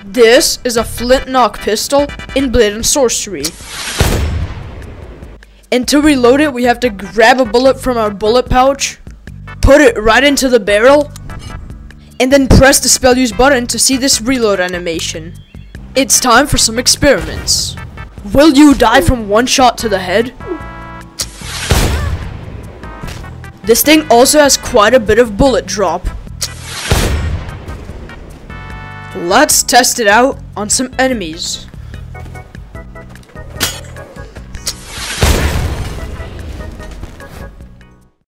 This is a flintlock pistol in Blade and Sorcery. And to reload it, we have to grab a bullet from our bullet pouch, put it right into the barrel, and then press the spell use button to see this reload animation. It's time for some experiments. Will you die from one shot to the head? This thing also has quite a bit of bullet drop. Let's test it out on some enemies.